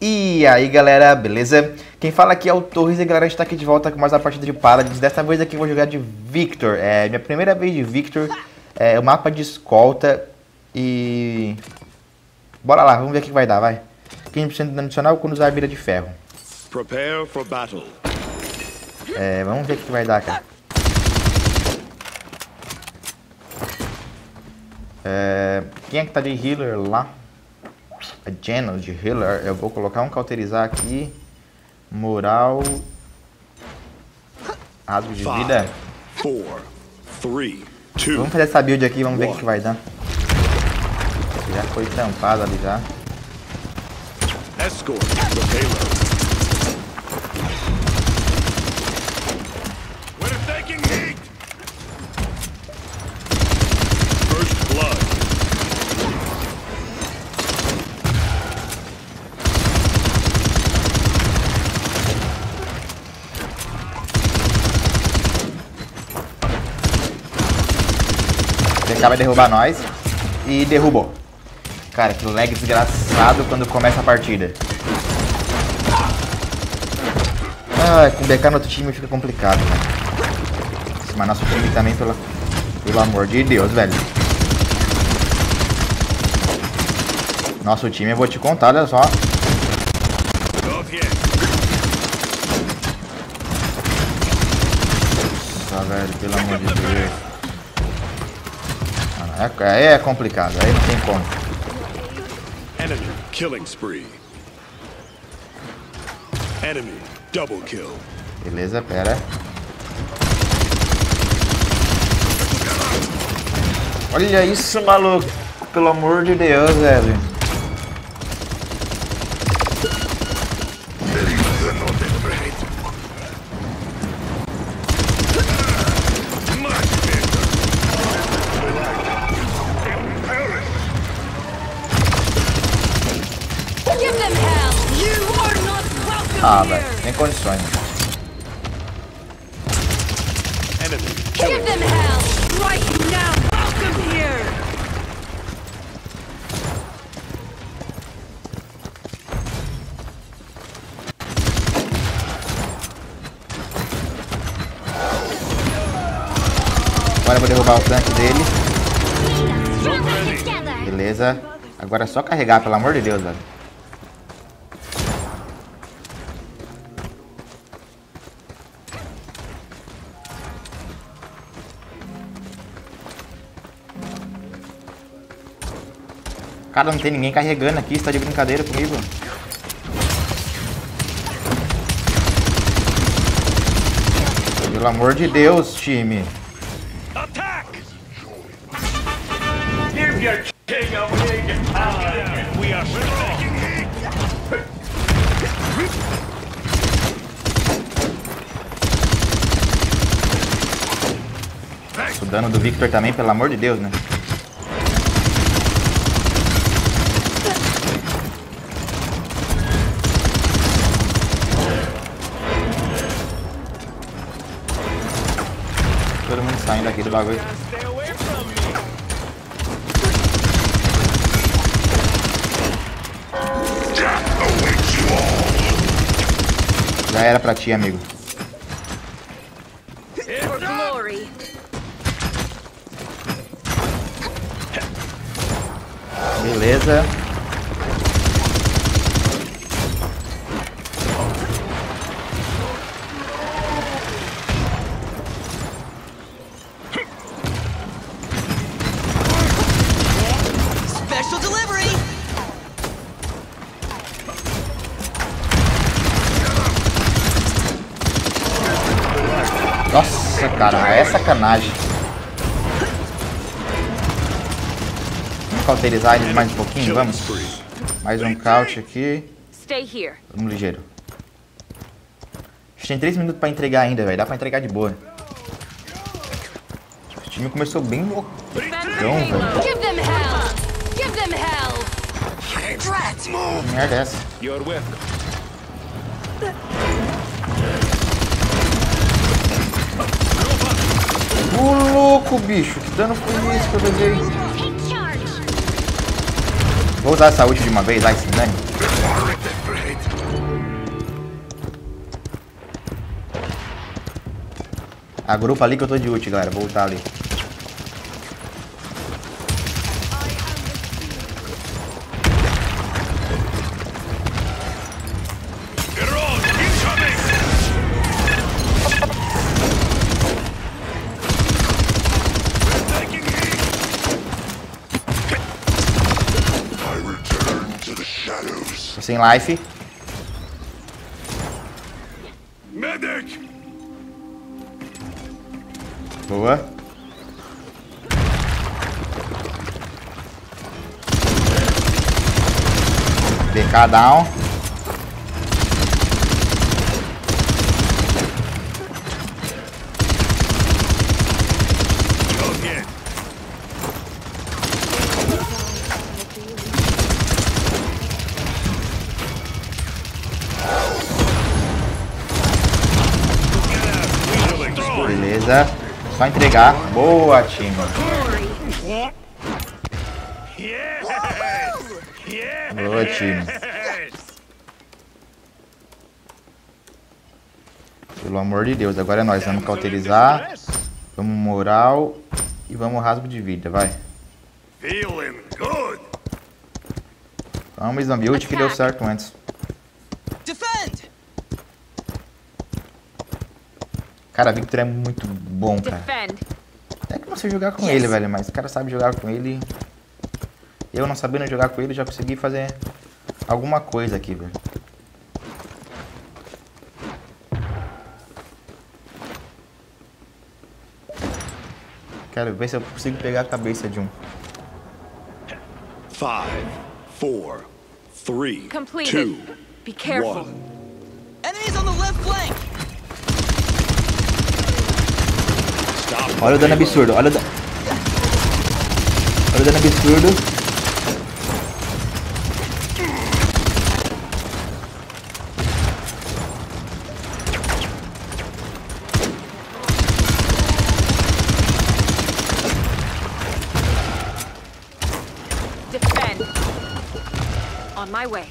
E aí galera, beleza? Quem fala aqui é o Torres e galera, a gente tá aqui de volta com mais uma partida de Paladins. Dessa vez aqui eu vou jogar de Victor, é minha primeira vez de Victor, é o mapa de escolta e... Bora lá, vamos ver o que vai dar, vai. 15% de dano adicional quando usar a mira de ferro. Prepare for battle. Vamos ver o que vai dar, cara. Quem é que tá de healer lá? A Genos de healer. Eu vou colocar um cauterizar aqui. Moral. Rasgo de vida. 4, 3, 2. Vamos fazer essa build aqui, vamos ver o que vai dar. Já foi tampado ali já. Escort the payload. We're taking heat. First blood. Ele acaba de derrubar nós. E derrubou. Cara, que lag desgraçado quando começa a partida. Com BK no outro time fica complicado, né? Mas nosso time também, pelo amor de Deus, velho. Nosso time, eu vou te contar, olha só. Nossa, velho, pelo amor de Deus. Aí é complicado, aí não tem como. Enemy killing spree. Enemy double kill. Beleza, pera. Olha isso, maluco. Pelo amor de Deus, velho. Velho, sem condições. Give them hell right now. Welcome here. Agora eu vou derrubar o tanque dele. Beleza. Agora é só carregar, pelo amor de Deus, velho. Cara, não tem ninguém carregando aqui, você tá de brincadeira comigo? Pelo amor de Deus, time. Attack! Give your king a wing. We are strong. O dano do Victor também, pelo amor de Deus, né? Todo mundo saindo aqui do bagulho. Já era pra ti, amigo. Glory. Beleza. Special delivery. Nossa, cara, é sacanagem. Vamos cauterizar eles mais um pouquinho, vamos. Mais um caute aqui. Stay here. Vamos ligeiro. A gente tem 3 minutos pra entregar ainda, velho. Dá pra entregar de boa. O time começou bem loucão, velho. Give them hell. Give them hell. Que merda é essa? You're with. Ô louco, bicho. Que dano foi esse que eu levei? Vou usar essa ult de uma vez, lá, esse dano. Agrupa ali que eu tô de ult, galera. Vou voltar ali. They're on! Incoming! We're taking heat! I return to the shadows. Tô sem life. Medic! Boa. BK down. Go again. Killing spree. Beleza. Só entregar. Boa, time. Glory. Yes! Yes! Boa, time. Pelo amor de Deus. Agora é nós. Vamos cauterizar. Vamos moral. E vamos rasgo de vida. Vai. Feeling good. Vamos, Zombie ult que deu certo antes. Defend! Cara, Victor é muito bom, cara. Defend. É que não sei jogar com ele, velho. Mas o cara sabe jogar com ele. Eu não sabendo jogar com ele, já consegui fazer alguma coisa aqui, velho. Quero ver se eu consigo pegar a cabeça de um. 5, 4, 3, Completed. 2, Be careful. 1. Enemies on the left flank! Stop. Olha o dano absurdo, olha o dano. Olha o dano absurdo. Defend. On my way.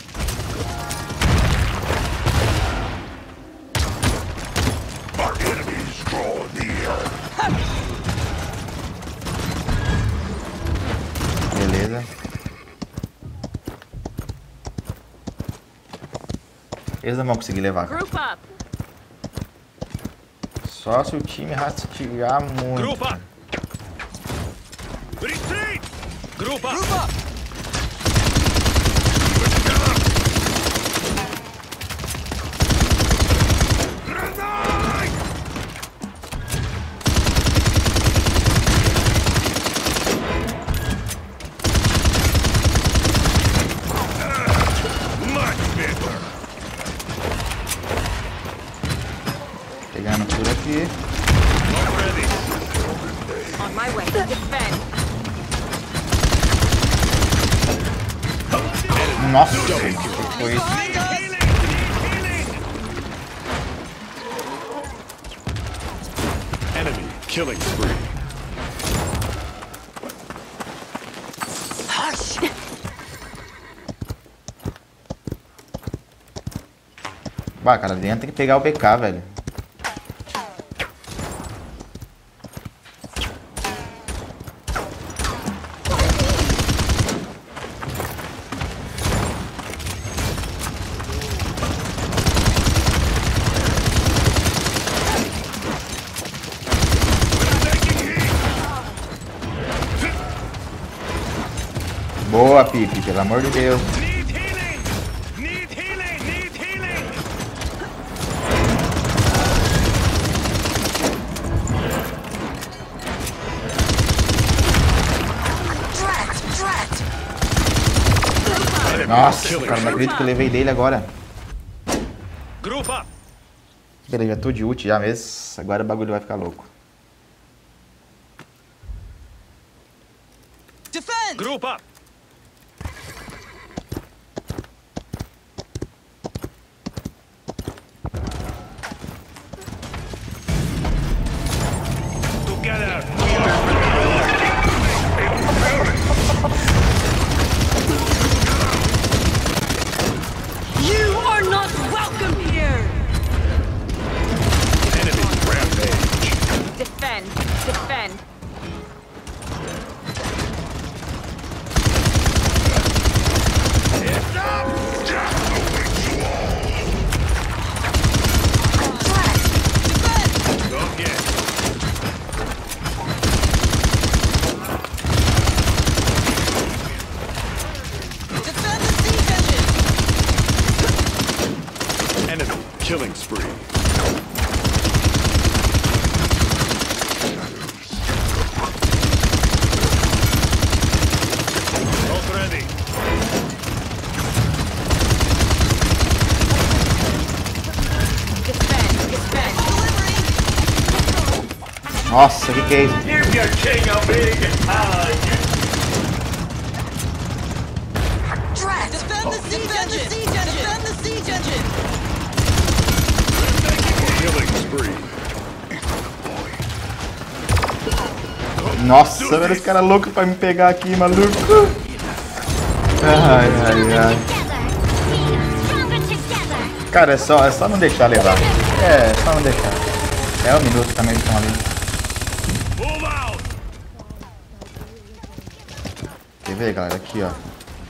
Our enemies draw near. Beleza. Eles não vão conseguir levar, cara. Group up. Só se o time rastear muito. Group up. Retreat. Group up. Group up! Grenade. Much better. Pegando por aqui. Already. On my way. Defend. Nossa, o que foi isso? Enemy killing spree. Hush! Bah, cara, dentro tem que pegar o BK, velho. Boa, Pipe, pelo amor de Deus. Need healing. Need healing. Need healing. Drat! Nossa, cara, não acredito que eu levei dele agora. Group up. Beleza, já tô de ult já mesmo. Agora o bagulho vai ficar louco. Defend! Group up. Together. We You are not welcome here. are enemy rampage. Defend. Defend. Don't yet. Defend the siege engine! Enemy killing spree. Both ready. Defend. Defend. Delivery! Nossa, que é isso? Give your king a big hug. Drat! Defend the siege engine! Defend the siege engine! Killing spree. Nossa, velho, os caras loucos pra me pegar aqui, maluco. Ai, ai, ai. Cara, é só não deixar levar. É, só não deixar. É um minuto também que estão ali. Move out. Quer ver, galera? Aqui, ó.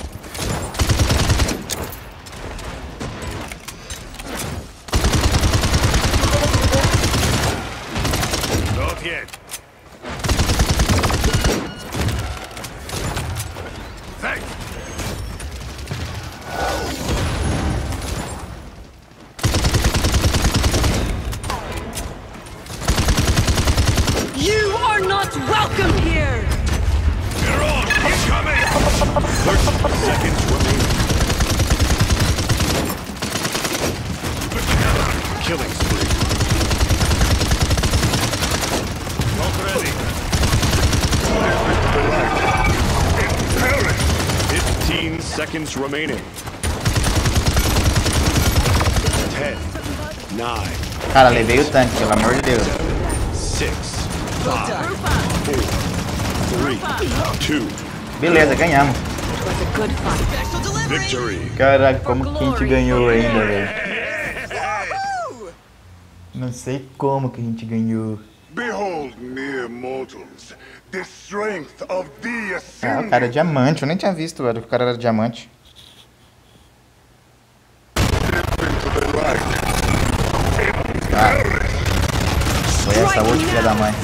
Not yet. Thanks. You are not welcome here! You're on. Incoming. 30 seconds remaining. Killing spree. Both ready. 15 seconds remaining. 10, 9, Cara, levei o tanque, pelo amor de Deus. 6, 5, 4, 3, 2, Beleza, ganhamos. It was a good fight. Special delivery! victory. Caraca, como que a gente ganhou ainda, velho? Woo! Não sei como que a gente ganhou. Behold, mere mortals, the strength of the Ah, o ascendant. cara é diamante, eu nem tinha visto, velho, que o cara era diamante. Ah. Foi essa outra filha da mãe.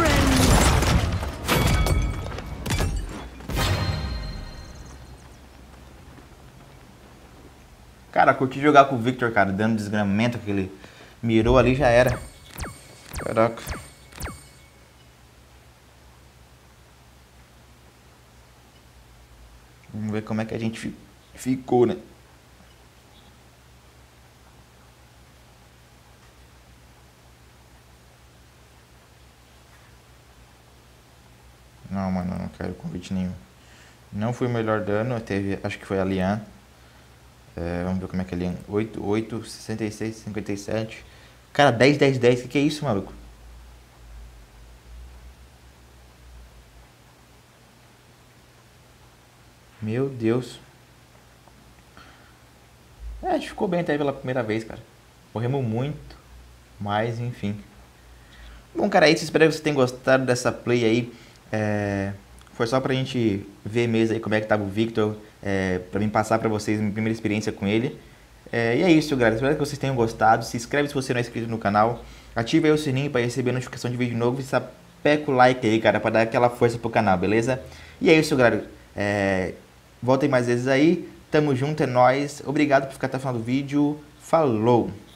Cara, curti jogar com o Victor, cara, dando desgramento que ele mirou ali, já era. Caraca. Vamos ver como é que a gente ficou, né? Não, mano, não quero convite nenhum. Não foi o melhor dano, teve, acho que foi a Lian. Vamos ver como é que é a Lian. 8, 8, 66, 57. Cara, 10, 10, 10. Que é isso, maluco? Meu Deus. A gente ficou bem até pela primeira vez, cara. Morremos muito, mas enfim. Bom, cara, é isso. Espero que vocês tenham gostado dessa play aí. Foi só pra gente ver mesmo aí como é que tava o Victor. Pra mim passar pra vocês a minha primeira experiência com ele. E é isso, galera. Espero que vocês tenham gostado. Se inscreve se você não é inscrito no canal. Ative aí o sininho pra receber a notificação de vídeo novo. E sapeca o like aí, cara, pra dar aquela força pro canal, beleza? E é isso, galera. Voltem mais vezes aí. Tamo junto, é nóis. Obrigado por ficar até o final do vídeo. Falou!